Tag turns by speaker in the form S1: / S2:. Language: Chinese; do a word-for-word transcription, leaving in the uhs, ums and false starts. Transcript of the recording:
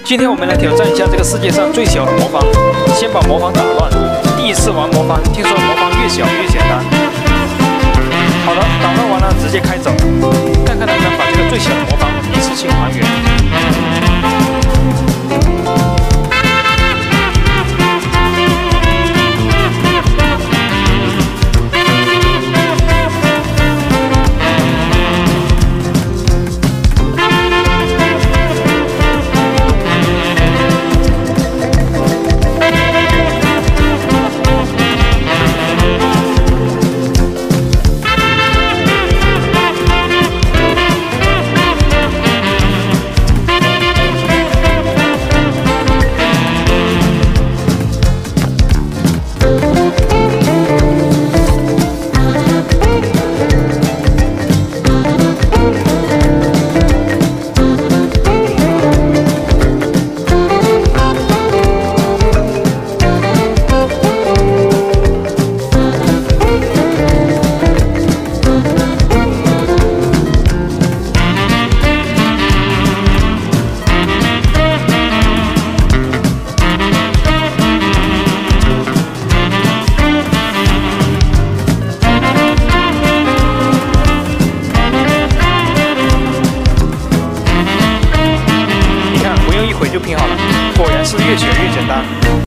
S1: 今天我们来挑战一下这个世界上最小的魔方，先把魔方打乱。第一次玩魔方，听说魔方越小越简单。好了，打乱完了直接开走，看看能不能把这个最小的魔方一次性还原。